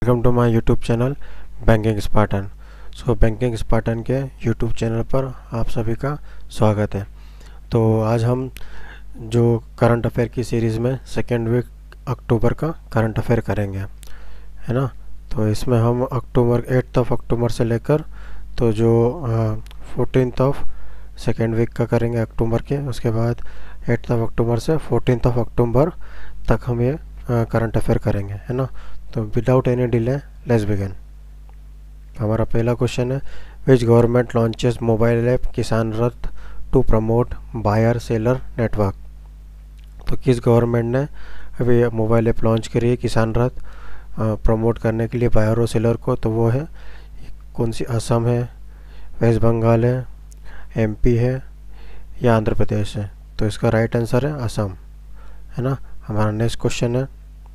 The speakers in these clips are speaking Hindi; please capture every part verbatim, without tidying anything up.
Welcome to my YouTube channel Banking Spartan. So Banking Spartan के यूट्यूब चैनल पर आप सभी का स्वागत है। तो आज हम जो करंट अफेयर की सीरीज़ में सेकेंड वीक अक्टूबर का करंट अफेयर करेंगे, है ना। तो इसमें हम अक्टूबर एट्थ ऑफ अक्टूबर से लेकर तो जो फोर्टीनथ ऑफ सेकेंड वीक का करेंगे अक्टूबर के, उसके बाद एट्थ ऑफ अक्टूबर से फोर्टीनथ ऑफ अक्टूबर तक हम ये करंट अफेयर करेंगे, है ना। तो without any delay let's begin. हमारा पहला क्वेश्चन है, which government launches mobile app Kisan Rath to promote buyer seller network. तो किस गवर्नमेंट ने अभी मोबाइल ऐप लॉन्च करी है किसान रथ प्रमोट करने के लिए बायर और सेलर को। तो वो है कौन सी, असम है, वेस्ट बंगाल है, एमपी है या आंध्र प्रदेश है। तो इसका राइट आंसर है असम, है ना। हमारा नेक्स्ट क्वेश्चन है,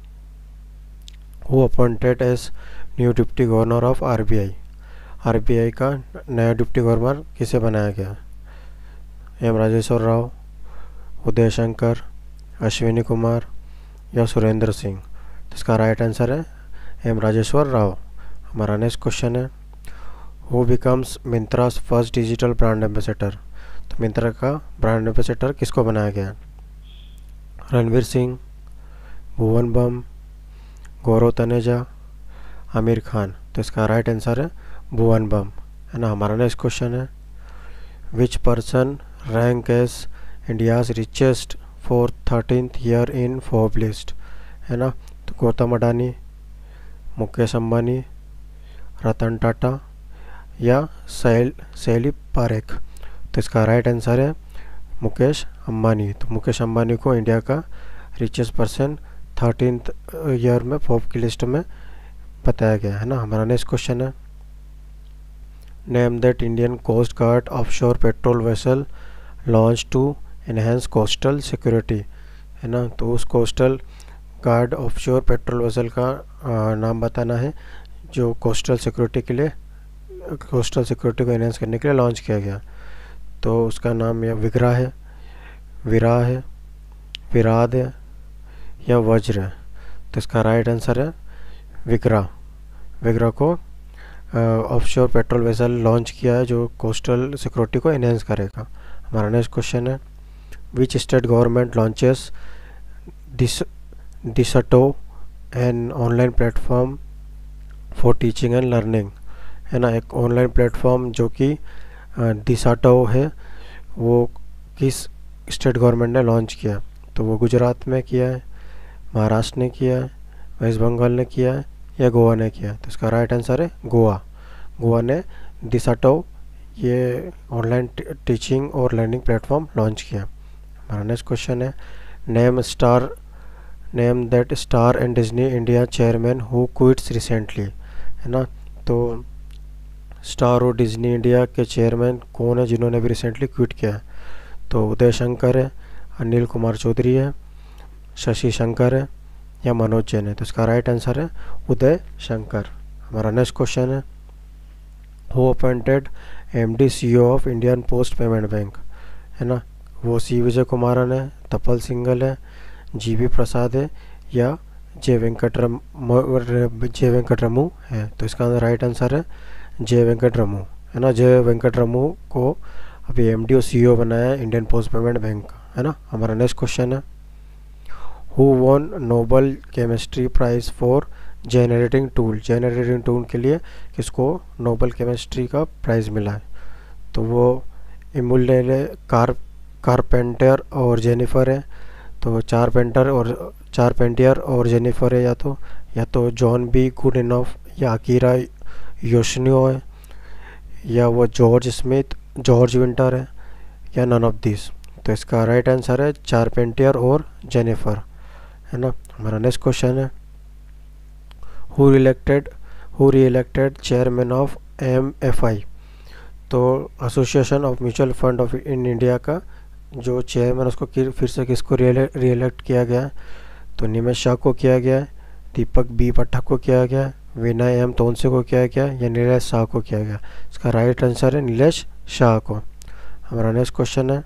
who appointed as new deputy governor of RBI. RBI का नया डिप्टी गवर्नर किसे बनाया गया? एम राजेश्वर राव, उदय शंकर, अश्विनी कुमार या सुरेंद्र सिंह। तो इसका राइट आंसर है एम राजेश्वर राव। हमारा नेक्स्ट क्वेश्चन है, who becomes Myntra's first digital brand ambassador. तो मिंत्रा का ब्रांड एम्बेसडर किसको बनाया गया? रणवीर सिंह, भुवन बम, गौरव तनेजा, आमिर खान। तो इसका राइट आंसर है भुवन बम, है ना। हमारा नेक्स्ट क्वेश्चन है, which person rank as India's richest for thirteenth year in Forbes list, है ना। तो गौतम अडानी, मुकेश अंबानी, रतन टाटा या सैल सैली पारेख। तो इसका राइट आंसर है मुकेश अंबानी। तो मुकेश अंबानी को इंडिया का रिचेस्ट पर्सन थर्टीन्थ ईयर में फोर्ब्स की लिस्ट में बताया गया, है ना। हमारा नेक्स्ट क्वेश्चन है, name that Indian coast guard offshore patrol vessel launch to enhance coastal security, है ना। तो उस coastal guard offshore patrol vessel का आ, नाम बताना है जो कोस्टल सिक्योरिटी के लिए कोस्टल सिक्योरिटी को एनहेंस करने के लिए लॉन्च किया गया। तो उसका नाम या विग्रा है, विरा है, विराद है या वज्र है। तो इसका राइट आंसर है विग्रा। विग्रा को ऑफशोर पेट्रोल वेसल लॉन्च किया है जो कोस्टल सिक्योरिटी को एनहेंस करेगा। हमारा नेक्स्ट क्वेश्चन है, which state government launches this दिसटो an online platform for teaching and learning, है ना। एक ऑनलाइन प्लेटफॉर्म जो कि दिसाटो है, वो किस स्टेट गवर्नमेंट ने लॉन्च किया? तो वो गुजरात में किया है, महाराष्ट्र ने किया है, वेस्ट बंगाल ने किया है या गोवा ने किया है। तो इसका राइट आंसर है गोवा। गोवा ने दिसाटो ये ऑनलाइन टीचिंग और लर्निंग प्लेटफॉर्म लॉन्च किया। हमारा नेक्स्ट क्वेश्चन है, name star name that star and Disney India chairman who quits recently, है ना। तो स्टार और डिज्नी इंडिया के चेयरमैन कौन है जिन्होंने भी रिसेंटली क्विट किया है? तो उदय शंकर है, अनिल कुमार चौधरी है, शशि शंकर है या मनोज जैन है। तो इसका राइट आंसर है उदय शंकर। हमारा नेक्स्ट क्वेश्चन है, who appointed MD CEO of Indian post payment bank, है ना। वो सी विजय कुमारन है, तपल सिंगल है, जीवी प्रसाद है या जय वेंकटरम जय वेंकटरमू है। तो इसका राइट आंसर है जय वेंकटरमू, है ना। जय वेंकटरमू को अभी एमडी और सीईओ बनाया है इंडियन पोस्ट पेमेंट बैंक का, है ना। हमारा नेक्स्ट क्वेश्चन है, who won Nobel chemistry prize for generating tool. Generating tool के लिए किसको नोबल केमिस्ट्री का प्राइज़ मिला है? तो वो इमुलेले कार कारपेंटर और जेनिफर है। तो चार पेंटर और चार पेंटियर और जेनिफर है, या तो या तो जॉन बी गुडइनफ या अकीरा योशनियो है, या वो जॉर्ज स्मिथ जॉर्ज विंटर है या नन ऑफ दिस। तो इसका राइट आंसर है चार पेंटियर और जेनिफर, है ना। हमारा नेक्स्ट क्वेश्चन है, who reelected who reelected chairman of M F I. तो association of mutual fund of in India का जो चेयरमैन उसको फिर से किसको री इलेक्ट किया गया है? तो निमेश शाह को किया गया है, दीपक बी पाठक को किया गया है, विनय एम तोनसे को किया गया या नीलेश शाह को किया गया? इसका राइट आंसर है नीलेश शाह को। हमारा नेक्स्ट क्वेश्चन है,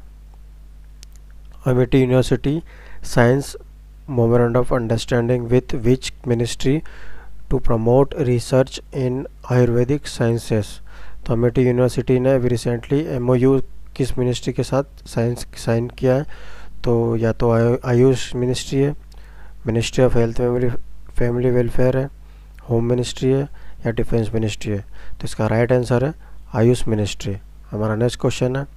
Amity university signs memorandum of understanding with which ministry to promote research in Ayurvedic sciences. तो अमेठी यूनिवर्सिटी ने अभी रिसेंटली एमओयू किस मिनिस्ट्री के साथ साइंस साइन किया है? तो या तो आयुष मिनिस्ट्री है, ministry of health family family welfare है, होम मिनिस्ट्री है, या डिफेंस मिनिस्ट्री है। तो इसका राइट आंसर है आयुष मिनिस्ट्री। हमारा नेक्स्ट क्वेश्चन है,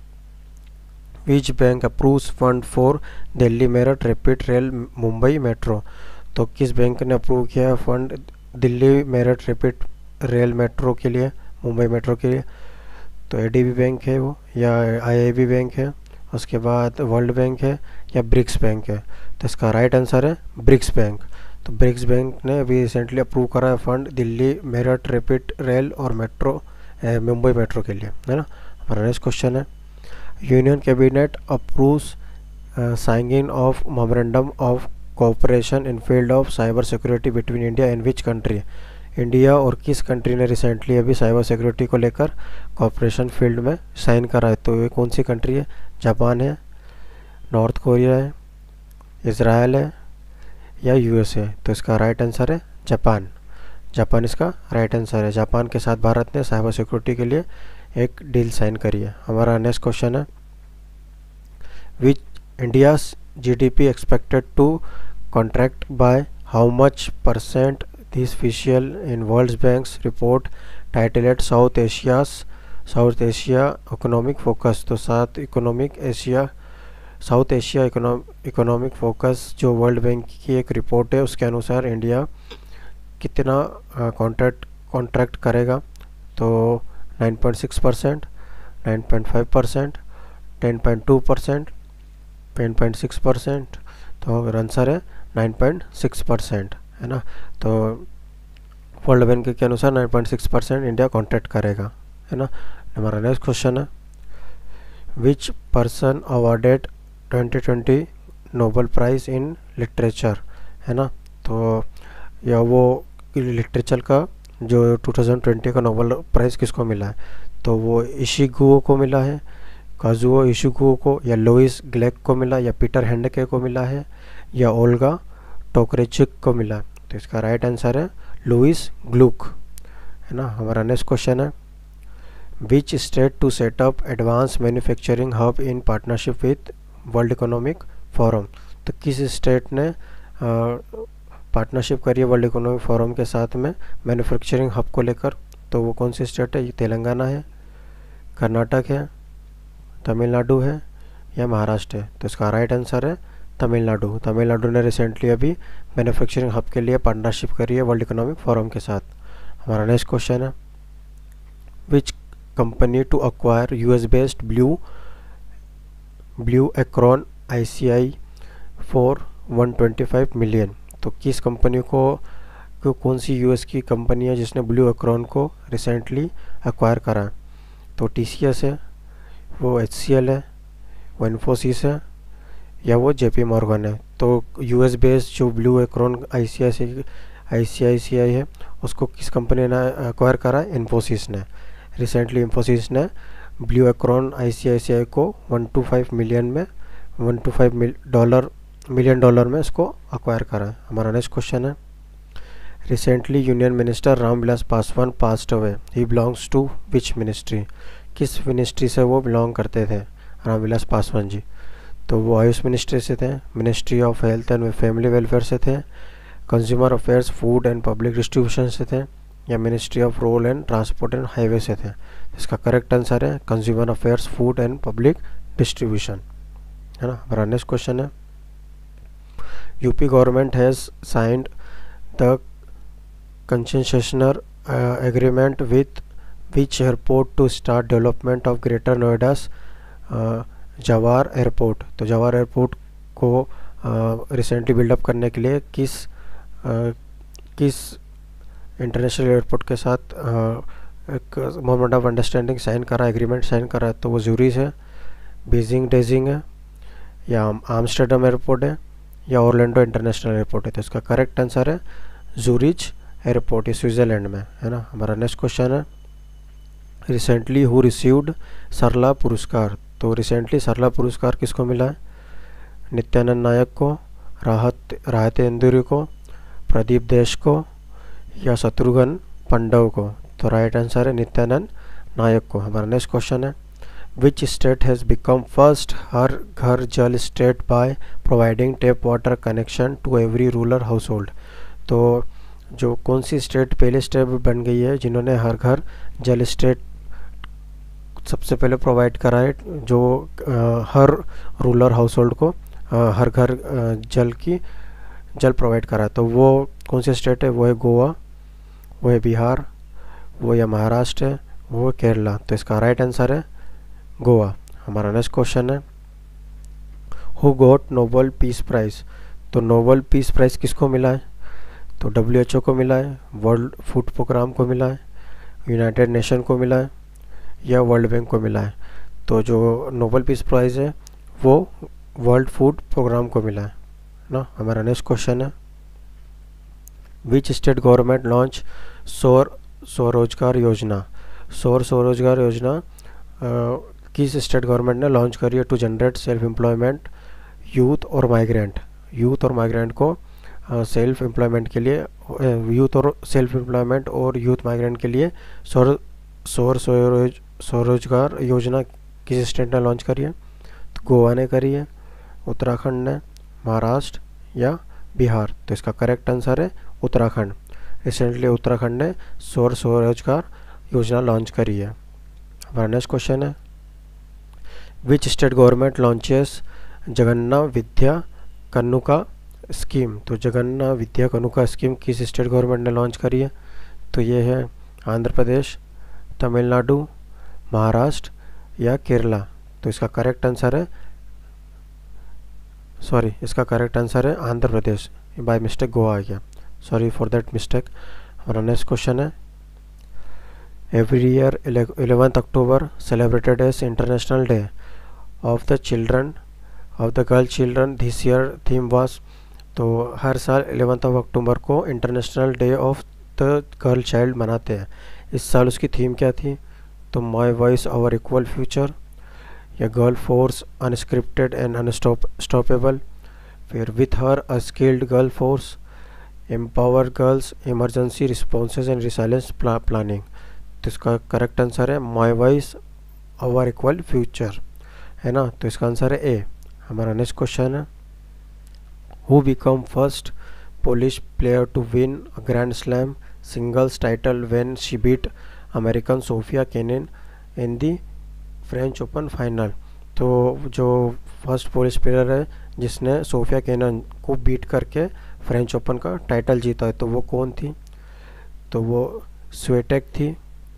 which bank approves fund for Delhi Meerut rapid rail Mumbai metro. तो किस बैंक ने अप्रूव किया है fund Delhi Meerut rapid rail metro के लिए, मुंबई मेट्रो के लिए? तो एडीबी बैंक है वो, या आईआईबी बैंक है, उसके बाद वर्ल्ड बैंक है, या ब्रिक्स बैंक है? तो इसका राइट आंसर है ब्रिक्स बैंक। तो ब्रिक्स बैंक ने अभी रिसेंटली अप्रूव करा है fund Delhi Meerut rapid rail और मेट्रो मुंबई मेट्रो के लिए, है ना। हमारा नेक्स्ट क्वेश्चन है, union cabinet approves signing of memorandum of cooperation in field of cyber security between India and which country. India और किस कंट्री ने रिसेंटली अभी साइबर सिक्योरिटी को लेकर कोऑपरेशन फील्ड में साइन करा है? तो ये कौन सी कंट्री है? जापान है, नॉर्थ कोरिया है, इज़राइल है, या यूएसए? तो इसका राइट आंसर है जापान। जापान इसका राइट आंसर है। जापान के साथ भारत ने साइबर सिक्योरिटी के लिए एक डील साइन करी है। हमारा नेक्स्ट क्वेश्चन है, which India's GDP expected to contract by how much percent this official in World Bank's report titled South Asia's South Asia Economic Focus। तो साथ economic Asia South Asia economic focus जो वर्ल्ड बैंक की एक रिपोर्ट है, उसके अनुसार इंडिया कितना कॉन्ट्रैक्ट कॉन्ट्रैक्ट करेगा? तो nine point six percent, nine point five percent, ten point two percent, ten point six percent. तो आंसर है नाइन पॉइंट सिक्स परसेंट, है ना। तो वर्ल्ड बैंक के अनुसार nine point six percent India contract करेगा, है ना। हमारा नेक्स्ट क्वेश्चन है, which person awarded twenty twenty Nobel prize in literature, है ना। तो या वो लिटरेचर का जो टू थाउजेंड ट्वेंटी का नोबेल प्राइज़ किसको मिला है? तो वो इशिगुओ को मिला है, काजुओ इशिगुओ को, या लुइस ग्लेक को मिला, या पीटर हैंडके को मिला है, या ओल्गा टोकरेचिक को मिला? तो इसका राइट आंसर है लुइस ग्लूक, है ना। हमारा नेक्स्ट क्वेश्चन है, which state to set up advance manufacturing hub in partnership with World Economic Forum. तो किस स्टेट ने पार्टनरशिप करी है वर्ल्ड इकोनॉमिक फोरम के साथ में मैन्युफैक्चरिंग हब को लेकर? तो वो कौन सी स्टेट है? ये तेलंगाना है, कर्नाटक है, तमिलनाडु है, या महाराष्ट्र है? तो इसका राइट आंसर है तमिलनाडु। तमिलनाडु ने रिसेंटली अभी मैन्युफैक्चरिंग हब के लिए पार्टनरशिप करी है वर्ल्ड इकोनॉमिक फोरम के साथ। हमारा नेक्स्ट क्वेश्चन है, which company to acquire US based blue blue Acorn ICI for one twenty five million. तो किस कंपनी को, को कौन सी यूएस की कंपनी है जिसने ब्लू एक्रोन को रिसेंटली एक्वायर करा है? तो टीसीएस है, वो एचसीएल है, वो इन्फोसिस है, या वो जेपी मॉर्गन है? तो यूएस बेस्ड जो ब्लू एक्रोन आईसीआईसी आईसीआईसीआई है, उसको किस कंपनी ने एक्वायर करा है? इन्फोसिस ने। रिसेंटली इन्फोसिस ने ब्लू एक्रोन आईसीआईसीआई को वन टू फाइव मिलियन में one two five dollar million dollar में इसको एक्वायर करा है। हमारा नेक्स्ट क्वेश्चन है, recently union minister Ramvilas Paswan passed away, he belongs to which ministry? किस मिनिस्ट्री से वो बिलोंग करते थे रामविलास पासवान जी? तो वो आयुष मिनिस्ट्री से थे, ministry of health and family welfare से थे, consumer affairs food and public distribution से थे, या ministry of road and transport and highway से थे? इसका करेक्ट आंसर है consumer affairs food and public distribution, है ना। हमारा नेक्स्ट क्वेश्चन है, UP government has signed the concessionaire agreement with which airport to start development of greater Noida's Jawahar airport. तो जवाहर एयरपोर्ट को रिसेंटली बिल्डअप करने के लिए किस uh, किस इंटरनेशनल एयरपोर्ट के साथ uh, एक मेमोरेंडम ऑफ अंडरस्टैंडिंग साइन करा, एग्रीमेंट साइन करा है? तो वो जूरिच है, बीजिंग डेजिंग है, या आम्स्टरडम एयरपोर्ट है, या ओरलैंडो इंटरनेशनल एयरपोर्ट है? तो इसका करेक्ट आंसर है जूरिच एयरपोर्ट, ये स्विट्ज़रलैंड में, है ना। हमारा नेक्स्ट क्वेश्चन है, recently who received Sarla Puraskar. तो रिसेंटली सरला पुरस्कार किसको मिला है? नित्यानंद नायक को, राहत राहत इंदुरी को, प्रदीप देश को, या शत्रुघ्न पांडव को? तो राइट आंसर है नित्यानंद नायक को। हमारा नेक्स्ट क्वेश्चन है which state has become first Har Ghar Jal state by providing tap water connection to every rural household. तो जो कौन सी स्टेट पहले स्टेट बन गई है जिन्होंने हर घर जल स्टेट सबसे पहले प्रोवाइड करा है, जो आ, हर रूरल हाउस होल्ड को आ, हर घर आ, जल की जल प्रोवाइड करा है। तो वो कौन सी स्टेट है? वो है गोवा, वो है बिहार, वो या महाराष्ट्र है, वो है केरला। तो इसका राइट आंसर है गोवा। हमारा नेक्स्ट क्वेश्चन है who got Nobel peace prize. तो नोबेल पीस प्राइज किसको मिला है? तो डब्ल्यू एच ओ को मिला है, वर्ल्ड फूड प्रोग्राम को मिला है, यूनाइटेड नेशन को मिला है, या वर्ल्ड बैंक को मिला है। तो जो नोबेल पीस प्राइज है वो वर्ल्ड फूड प्रोग्राम को मिला है ना। हमारा नेक्स्ट क्वेश्चन है विच स्टेट गवर्नमेंट लॉन्च सौर स्वरोजगार योजना। सौर स्वरोजगार योजना uh, किस स्टेट गवर्नमेंट ने लॉन्च करी है to generate self employment youth और माइग्रेंट। यूथ और माइग्रेंट को सेल्फ uh, एम्प्लॉयमेंट के लिए यूथ और सेल्फ एम्प्लॉयमेंट और यूथ माइग्रेंट के लिए सौर सौर स्वरोज स्वरोजगार योजना किस स्टेट ने लॉन्च करी है? तो गोवा ने करी है, उत्तराखंड ने, महाराष्ट्र या बिहार। तो इसका करेक्ट आंसर है उत्तराखंड। रिसेंटली उत्तराखंड ने सौर स्वरोजगार योजना लॉन्च करी है। हमारा नेक्स्ट क्वेश्चन है which state government launches Jagananna Vidya Kanuka scheme. तो जगन्ना विद्या कन्नुका स्कीम किस स्टेट गवर्नमेंट ने लॉन्च करी है? तो ये है आंध्र प्रदेश, तमिलनाडु, महाराष्ट्र या केरला। तो इसका करेक्ट आंसर है सॉरी इसका करेक्ट आंसर है आंध्र प्रदेश। बाय मिस्टेक गोवा आ गया, सॉरी फॉर दैट मिस्टेक। हमारा नेक्स्ट क्वेश्चन है every year eleventh October celebrated as international day of the children of the girl children this year theme was. तो हर साल इलेवेंथ ऑफ अक्टूबर को international day of the girl child मनाते हैं। इस साल उसकी थीम क्या थी? तो my voice our equal future, या girl force unscripted and unstoppable, फिर with her a skilled girl force, empower girls, emergency responses and resilience planning. तो इसका करेक्ट आंसर है my voice our equal future, है ना। तो इसका आंसर है ए। हमारा नेक्स्ट क्वेश्चन है who become first Polish player to win a grand slam singles title when she beat American Sofia Kenin in the French Open final. तो जो फर्स्ट पोलिश प्लेयर है जिसने सोफिया केनिन को बीट करके फ्रेंच ओपन का टाइटल जीता है, तो वो कौन थी? तो वो स्वेटेक थी,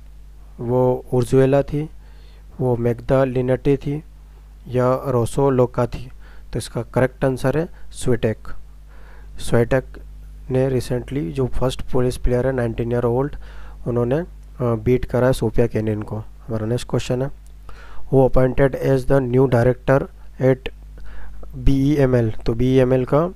वो उर्जुएला थी, वो मैग्दा लिनेटी थी, या रोसो लोका थी। तो इसका करेक्ट आंसर है स्वेटेक। स्वेटेक ने रिसेंटली जो फर्स्ट पोलिश प्लेयर है नाइनटीन ईयर ओल्ड, उन्होंने बीट करा है सोफिया केनिन को। हमारा नेक्स्ट क्वेश्चन है who appointed as the new director at B E M L. तो बी ई एम एल का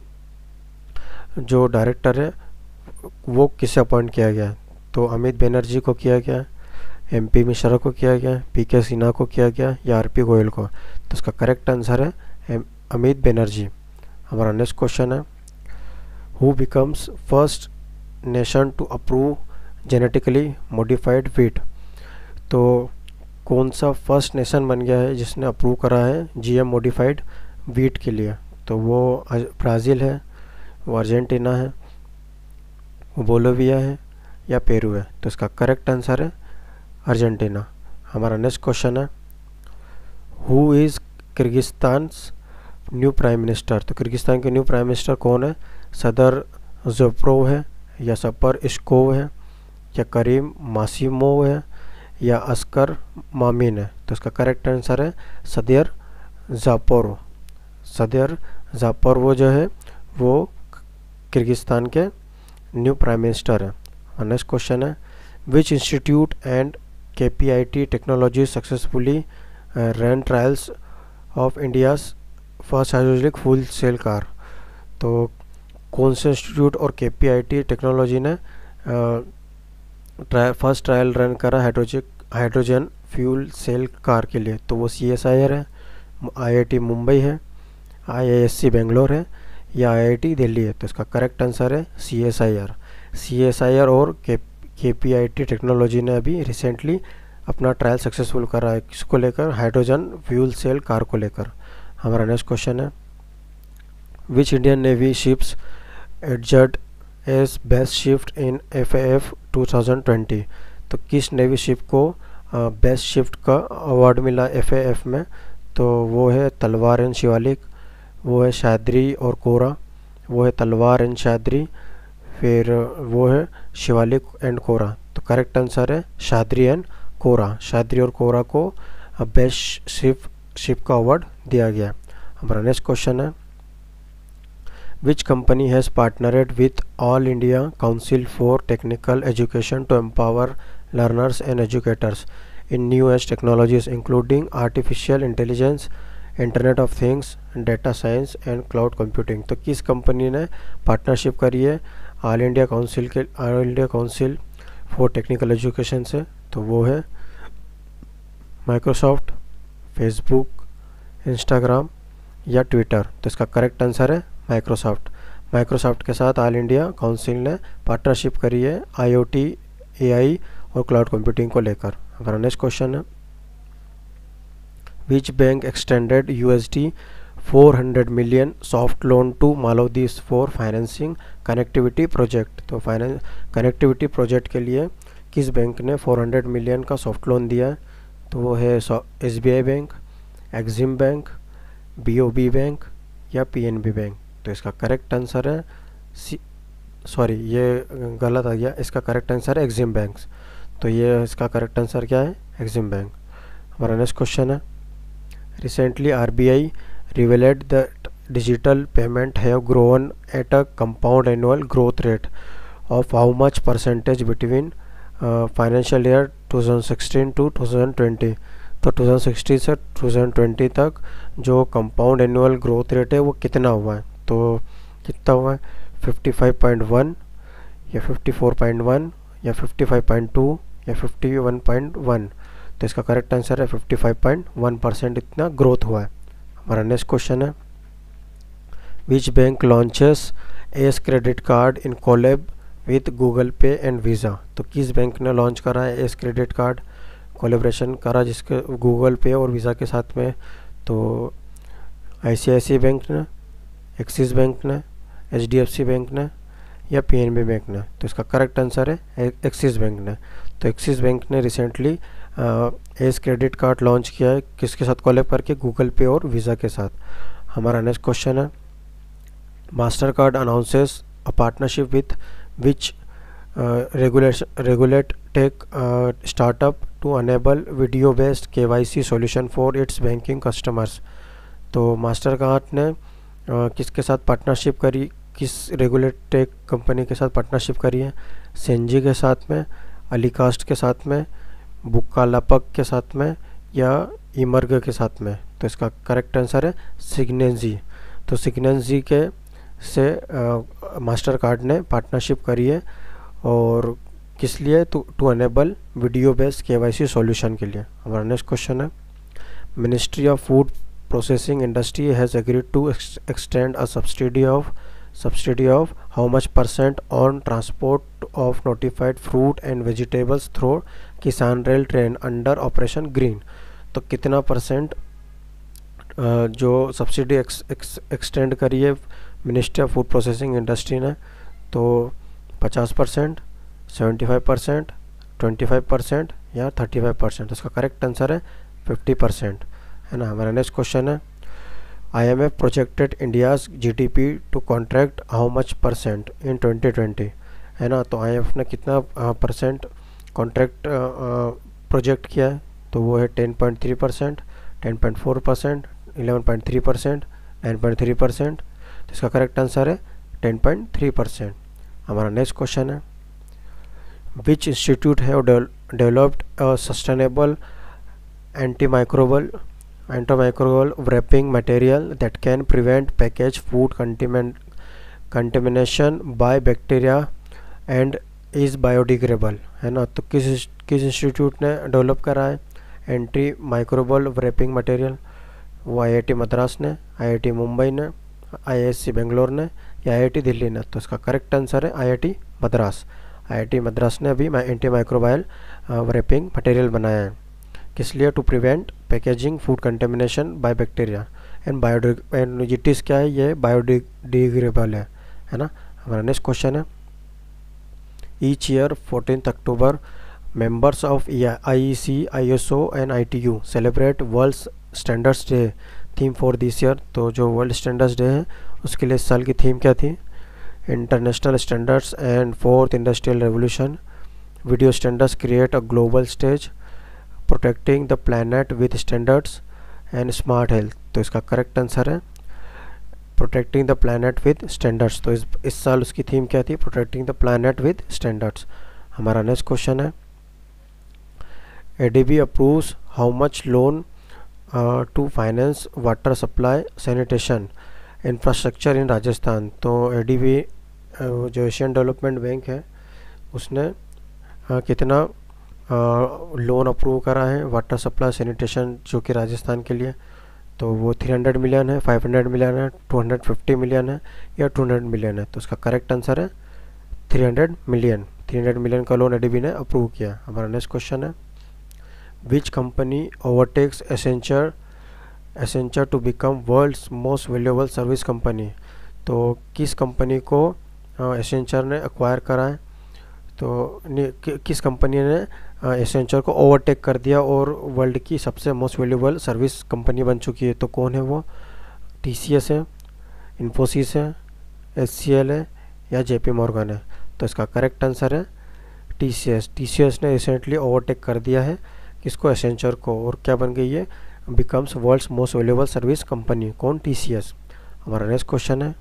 जो डायरेक्टर है वो किसे अपॉइंट किया गया है? तो अमित बनर्जी को किया गया, एम पी मिश्रा को किया गया, पी के सिन्हा को किया गया, या आर पी गोयल को। तो इसका करेक्ट आंसर है अमित बनर्जी। हमारा नेक्स्ट क्वेश्चन है who becomes first nation to approve genetically modified wheat. तो कौन सा फर्स्ट नेशन बन गया है जिसने अप्रूव करा है जी एम मॉडिफाइड व्हीट के लिए? तो वो ब्राज़ील है, वो अर्जेंटीना है, वो बोलोविया है, या पेरू है। तो इसका करेक्ट आंसर है अर्जेंटीना। हमारा नेक्स्ट क्वेश्चन है who is Kyrgyzstan's new prime minister. तो किर्गिस्तान के न्यू प्राइम मिनिस्टर कौन है? सदर ज़ोप्रोव है, या सपर इश्कोव है, या करीम मासिमोव है, या अस्कर मामिन है। तो इसका करेक्ट आंसर है सदर ज़ापोरो। सदर ज़ापोरो जो है वो किर्गिस्तान के न्यू प्राइम मिनिस्टर है। नेक्स्ट क्वेश्चन है which institute and K P I T technology successfully run trials of India's first hydraulic full cell car. तो कौन से इंस्टीट्यूट और K P I T technology ने ट्रायल फर्स्ट ट्रायल रन करा हाइड्रोजिक हाइड्रोजन फ्यूल सेल कार के लिए? तो वो सी एस आई आर है, आई आई टी मुंबई है, I I S C Bangalore है, या आई आई टी दिल्ली है। तो इसका करेक्ट आंसर है C S I R. C S I R और के के पी आई टी टेक्नोलॉजी ने अभी रिसेंटली अपना ट्रायल सक्सेसफुल करा है, किसको लेकर, हाइड्रोजन फ्यूल सेल कार को लेकर। हमारा नेक्स्ट क्वेश्चन है, which Indian navy ships adjudged as best shift in F A F two thousand twenty. तो किस नेवी शिप को बेस्ट uh, शिफ्ट का अवार्ड मिला एफ ए एफ में? तो वो है तलवार एंड शिवालिक, वो है शाद्री और कोरा, वो है तलवार एंड शाद्री, फिर वो है शिवालिक एंड कोरा। तो करेक्ट आंसर है शाद्री एंड कोरा। शाद्री और कोरा को बेस्ट शिप शिप का अवार्ड दिया गया। हमारा नेक्स्ट क्वेश्चन है, which company has partnered with all India council for technical education to empower learners and educators in new age technologies including artificial intelligence, internet of things, data science and cloud computing। तो किस कंपनी ने पार्टनरशिप करी है ऑल इंडिया काउंसिल के all India council for technical education से? तो वो है माइक्रोसॉफ्ट, फेसबुक, इंस्टाग्राम या ट्विटर। तो इसका करेक्ट आंसर है माइक्रोसॉफ्ट। माइक्रोसॉफ्ट के साथ ऑल इंडिया काउंसिल ने पार्टनरशिप करी है आईओटी, एआई और क्लाउड कंप्यूटिंग को लेकर। हमारा नेक्स्ट क्वेश्चन है, which bank extended USD four hundred million soft loan to Maldives for financing connectivity project. तो फाइनेंस कनेक्टिविटी प्रोजेक्ट के लिए किस बैंक ने फोर हंड्रेड मिलियन का सॉफ्ट लोन दिया है? तो वो है S B I bank, Exim bank, B O B bank या पी एन बी बैंक। तो इसका करेक्ट आंसर है सी सॉरी ये गलत आ गया, इसका करेक्ट आंसर है एक्सिम बैंक। तो ये इसका करेक्ट आंसर क्या है? Exim bank. हमारा नेक्स्ट क्वेश्चन है, recently R B I revealed that digital payment have grown at a compound annual growth rate of how much percentage between financial year two thousand sixteen to two thousand twenty. तो टू थाउजेंड सिक्सटीन से टू थाउजेंड ट्वेंटी तक जो कंपाउंड एनुअल ग्रोथ रेट है वो कितना हुआ है? तो कितना हुआ है? फिफ्टी फाइव पॉइंट वन या फिफ्टी फोर पॉइंट वन या फिफ्टी फाइव पॉइंट टू या फिफ्टी वन पॉइंट वन। तो इसका करेक्ट आंसर है fifty five point one percent इतना ग्रोथ हुआ है। हमारा नेक्स्ट क्वेश्चन है, which bank launches Ace credit card in collab with Google Pay and Visa. तो किस बैंक ने लॉन्च करा है एस क्रेडिट कार्ड, कोलेब्रेशन करा जिसके गूगल पे और वीज़ा के साथ में? तो I C I C I bank ने, एक्सिस बैंक ने, H D F C bank ने या पी एन बी बैंक ने? तो इसका करेक्ट आंसर है एक्सिस बैंक ने। तो एक्सिस बैंक ने recently Ace credit card launch किया है, किसके साथ कोलैब करके? गूगल पे और वीज़ा के साथ। हमारा नेक्स्ट क्वेश्चन है, Mastercard announces a partnership with which regulation regulate tech startup to enable video based K Y C solution for its banking customers. तो मास्टर कार्ड ने uh, किसके साथ पार्टनरशिप करी, किस रेगुलेट टेक कंपनी के साथ पार्टनरशिप करी है? सेंजी के साथ में, अलीकास्ट के साथ में, बुक्कालापक के साथ में या इमर्ग के साथ में? तो इसका करेक्ट आंसर है सिग्नेंजी। तो सिग्नेंजी के से मास्टर कार्ड ने पार्टनरशिप करी है और किस लिए? तो to enable video based K Y C solution के लिए। हमारा नेक्स्ट क्वेश्चन है, ministry of food processing industry has agreed to extend a subsidy of subsidy of how much percent on transport of notified fruit and vegetables through Kisan Rail train under Operation Green. तो कितना परसेंट जो सब्सिडी एक्सटेंड करी है ministry of food processing industry ने? तो पचास percent, seventy five percent, twenty five percent या थर्टी फाइव परसेंट। इसका करेक्ट आंसर है फिफ्टी परसेंट, है ना। हमारा नेक्स्ट क्वेश्चन है, I M F projected India's G D P to contract how much percent in twenty twenty, है ना। तो आई एम एफ ने कितना परसेंट कॉन्ट्रैक्ट प्रोजेक्ट किया है? तो वो है ten point three percent, ten point four percent, eleven point three percent, nine point three percent. तो इसका करेक्ट आंसर है टेन पॉइंट थ्री परसेंट। हमारा नेक्स्ट क्वेश्चन है, which institute have developed a sustainable antimicrobial antimicrobial wrapping material that can prevent packaged food contamin contamination by bacteria and is biodegradable, है ना। तो किस किस इंस्टीट्यूट ने डेवलप करा है एंटी माइक्रोबल रैपिंग मटेरियल? वो आई आई टी मद्रास ने, आई आई टी मुंबई ने, आई आई एस सी बेंगलोर ने या आई आई टी दिल्ली ने? तो इसका करेक्ट आंसर है I I T Madras. IIT Madras ने अभी एंटी माइक्रोबायल रैपिंग मटेरियल बनाया है, किस लिए? To prevent packaging food contamination by bacteria and बायोडिग एंड जिटिस क्या है, ये बायोडिग्रेडेबल है है ना। हमारा नेक्स्ट क्वेश्चन है, each year fourteenth October members of I E C, I S O and I T U celebrate World Standards Day. Theme for this year, तो जो वर्ल्ड स्टैंडर्ड्स डे है उसके लिए इस साल की थीम क्या थी? International standards and fourth industrial revolution, video standards create a global stage, protecting the planet with standards and smart health. तो इसका करेक्ट आंसर है protecting the planet with standards. तो इस इस साल उसकी थीम क्या थी? Protecting the planet with standards. हमारा नेक्स्ट क्वेश्चन है, A D B approves how much loan uh, to finance water supply sanitation infrastructure in Rajasthan. तो A D B uh, जो एशियन डेवलपमेंट बैंक है उसने uh, कितना लोन uh, अप्रूव करा है वाटर सप्लाई सैनिटेशन जो कि राजस्थान के लिए? तो वो तीन सौ मिलियन है, पाँच सौ मिलियन है, दो सौ पचास मिलियन है या दो सौ मिलियन है? तो उसका करेक्ट आंसर है तीन सौ मिलियन। तीन सौ मिलियन का लोन A D B ने अप्रूव किया। हमारा नेक्स्ट क्वेश्चन है, Which company overtakes Accenture Accenture to become world's most valuable service company? तो किस कंपनी को Accenture ने एक्वायर करा है? तो कि, किस कंपनी ने Accenture को ओवरटेक कर दिया और वर्ल्ड की सबसे मोस्ट वैल्यूएबल सर्विस कंपनी बन चुकी है? तो कौन है वो? T C S है, इन्फोसिस है, H C L है या J P Morgan है? तो इसका करेक्ट आंसर है T C S। T C S ने रिसेंटली ओवरटेक कर दिया है किसको? एसेंचर को, और क्या बन गई है? Becomes world's most valuable service company. कौन? T C S। हमारा नेक्स्ट क्वेश्चन है,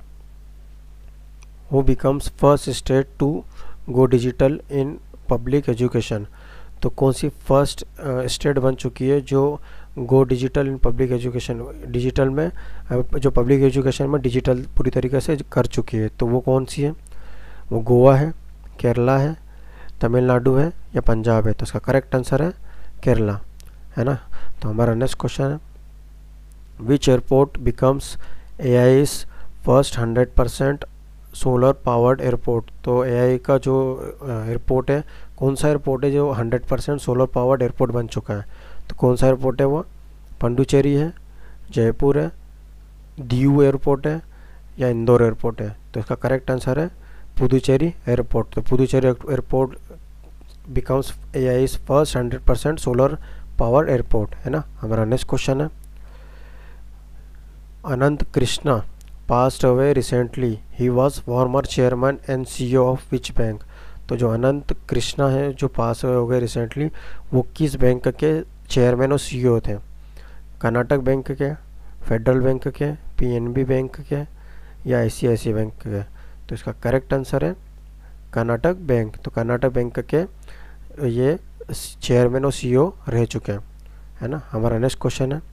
who becomes first state to go digital in public education? तो कौन सी फर्स्ट स्टेट बन चुकी है जो go digital in public education, digital में uh, जो पब्लिक एजुकेशन में डिजिटल पूरी तरीके से कर चुकी है? तो वो कौन सी है? वो गोवा है, केरला है, तमिलनाडु है या पंजाब है? तो इसका करेक्ट आंसर है केरला, है ना। तो हमारा नेक्स्ट क्वेश्चन है, which airport becomes A I first hundred percent solar powered airport? तो ए आई का जो एयरपोर्ट है, कौन सा एयरपोर्ट है जो hundred percent solar powered airport बन चुका है? तो कौन सा एयरपोर्ट है वो? पंडुचेरी है, जयपुर है, दीव एयरपोर्ट है या इंदौर एयरपोर्ट है? तो इसका करेक्ट आंसर है पुदुचेरी एयरपोर्ट। तो Puducherry airport becomes A I first hundred percent solar power airport, है ना। हमारा नेक्स्ट क्वेश्चन है, Anant Krishna passed away recently, he was former chairman and C E O of which bank? तो जो अनंत कृष्णा है जो पास अवे हो गए रिसेंटली, वो किस बैंक के चेयरमैन और सी ई ओ थे? कर्नाटक बैंक के, फेडरल बैंक के, पी एन बी बैंक के या आई C I C I bank के? तो इसका करेक्ट आंसर है कर्नाटक बैंक। तो कर्नाटक बैंक के ये चेयरमैन और सी ई ओ रह चुके हैं, है ना। हमारा नेक्स्ट क्वेश्चन है,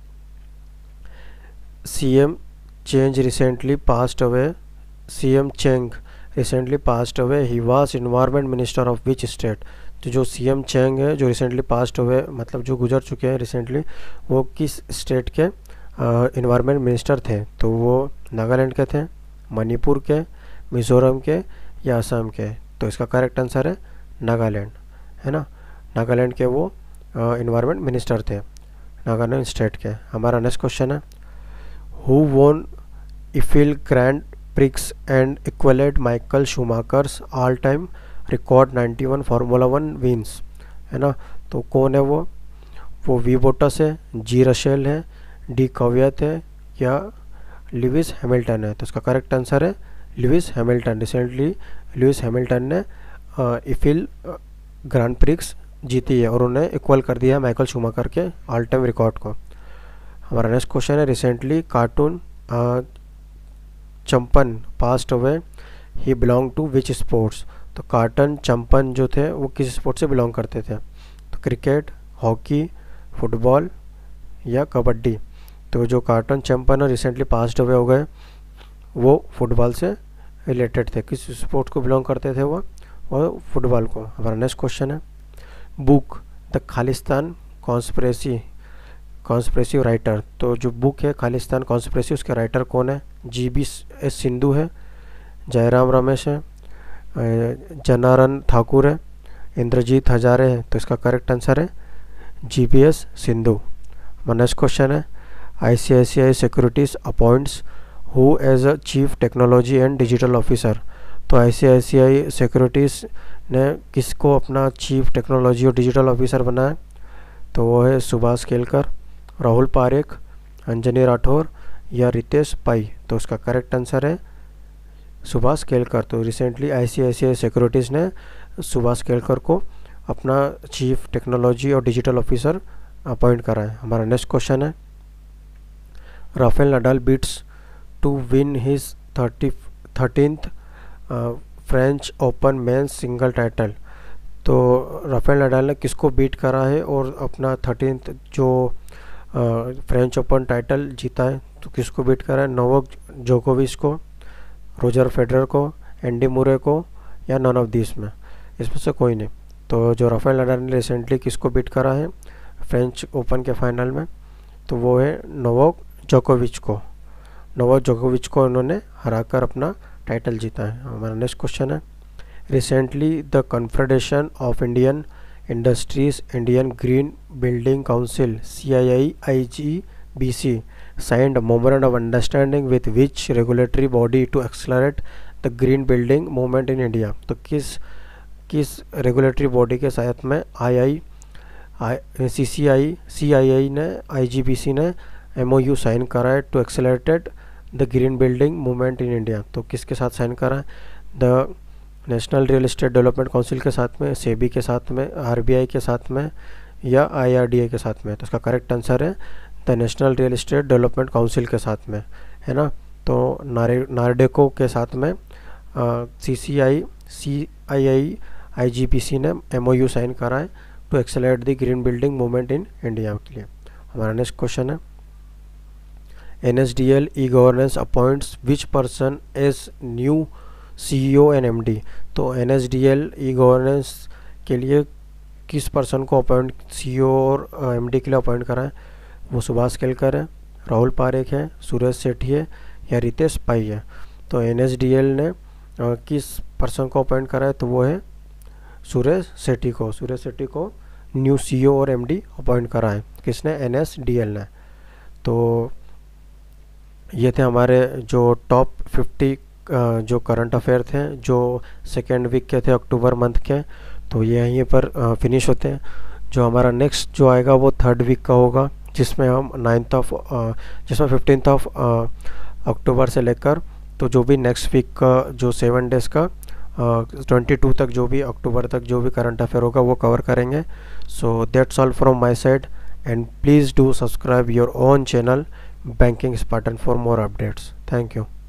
C M Chang recently passed away, C M Chang recently passed away, he was environment minister of which state? तो जो सी एम चेंग है जो रिसेंटली पास्ट अवे, मतलब जो गुजर चुके हैं रिसेंटली, वो किस स्टेट के इन्वायरमेंट मिनिस्टर थे? तो वो नागालैंड के थे, मणिपुर के, मिज़ोरम के या असम के? तो इसका करेक्ट आंसर है नागालैंड, है ना। नागालैंड के वो इन्वायरमेंट मिनिस्टर थे, नागालैंड स्टेट के। हमारा नेक्स्ट क्वेश्चन है, who won Eifel Grand Prix and equalled Michael Schumacher's all time record ninety one Formula One wins? है ना। तो कौन है वो? वो वी बोटस है, जी रशेल है, डी कवियत है या लुइस हैमिल्टन है? तो इसका करेक्ट आंसर है Lewis Hamilton. Recently Lewis Hamilton ने इफिल ग्रैंड प्रिक्स जीती है और उन्हें इक्वल कर दिया माइकल शूमाकर के ऑल टाइम रिकॉर्ड को। हमारा नेक्स्ट क्वेश्चन है, recently Carlton Chapman passed away, he belong to which sports? तो कार्टन चंपन जो थे वो किस स्पोर्ट से बिलोंग करते थे? तो क्रिकेट, हॉकी, फुटबॉल या कबड्डी? तो जो Carlton Chapman recently passed away हो गए वो फुटबॉल से रिलेटेड थे। किस स्पोर्ट को बिलोंग करते थे वो? और फुटबॉल को। हमारा नेक्स्ट क्वेश्चन है, book the Khalistan conspiracy conspiracy writer? तो जो बुक है खालिस्तान कॉन्स्पिरेसी, उसके राइटर कौन है? जी बी एस सिंधु है, जयराम रमेश है, जनारन ठाकुर है, इंद्रजीत हजारे है, तो इसका करेक्ट आंसर है जी पी एस सिंधु। हमारा नेक्स्ट क्वेश्चन है I C I C I securities appoints who as a chief technology and digital officer. तो I C I C I securities ने किसको अपना चीफ टेक्नोलॉजी और डिजिटल ऑफिसर बनाया? तो वो है सुभाष केलकर, राहुल पारेख, अंजनी राठौर या रितेश पाई। तो उसका करेक्ट आंसर है सुभाष केलकर। तो recently I C I C I securities ने सुभाष केलकर को अपना चीफ टेक्नोलॉजी और डिजिटल ऑफिसर अपॉइंट करा है। हमारा नेक्स्ट क्वेश्चन है Rafael Nadal beats to win his thirty thirteenth French Open men's singles title. तो राफेल नडाल ने किसको बीट करा है और अपना थर्टीन्थ जो फ्रेंच ओपन टाइटल जीता है? तो किसको बीट करा है? नोवाक जोकोविच को, रोजर फेडरर को, एंडी मुरे को या नन ऑफ दिस में? इसमें से कोई नहीं। तो जो राफेल नडाल ने रिसेंटली किसको बीट करा है फ्रेंच ओपन के फाइनल में? तो वो है नोवाक जोकोविच को। नोवाक जोकोविच को उन्होंने हराकर अपना टाइटल जीता है। हमारा नेक्स्ट क्वेश्चन है recently the Confederation of Indian Industries Indian Green Building Council C I I I G B C signed memorandum of understanding with which regulatory body to accelerate the green building movement in India. तो किस किस रेगुलेटरी बॉडी के साथ में आई I I C C I C I आई ने आई जी बी सी ने एम ओ यू साइन करा है to accelerated the green building movement in India? तो किसके साथ साइन करा है? The National Real Estate Development Council के साथ में, सेबी के साथ में, आर बी आई के साथ में या आई आर डी ए के साथ में? तो इसका करेक्ट आंसर है the National Real Estate Development Council के साथ में, है ना। तो नारे नार्डेको के साथ में सी सी I C I I I G P C ने एम ओ यू साइन करा है to accelerate the green building movement in India के लिए। हमारा नेक्स्ट क्वेश्चन है N S D L e-governance appoints which person as new C E O and M D। तो N S D L e-governance के लिए किस पर्सन को अपॉइंट सी ई ओ और एम डी के लिए अपॉइंट करा है? वो सुभाष केलकर है, राहुल पारेख है, सूरज सेठी है या रितेश पाई है? तो N S D L ने आ, किस पर्सन को अपॉइंट करा है? तो वो है सूरज सेठी को। सूरज सेठी को न्यू सी ई ओ और एम डी अपॉइंट करा है। किसने? N S D L ने। तो ये थे हमारे जो टॉप फिफ्टी जो करंट अफेयर थे जो सेकेंड वीक के थे अक्टूबर मंथ के। तो ये यहीं पर फिनिश होते हैं। जो हमारा नेक्स्ट जो आएगा वो थर्ड वीक का होगा जिसमें हम नाइन्थ ऑफ जिसमें फिफ्टींथ ऑफ अक्टूबर से लेकर तो जो भी नेक्स्ट वीक का जो सेवन डेज़ का ट्वेंटी टू तक जो भी अक्टूबर तक जो भी करंट अफेयर होगा वो कवर करेंगे। So that's all from my side and please do subscribe your own channel Banking Spartan for more updates. Thank you.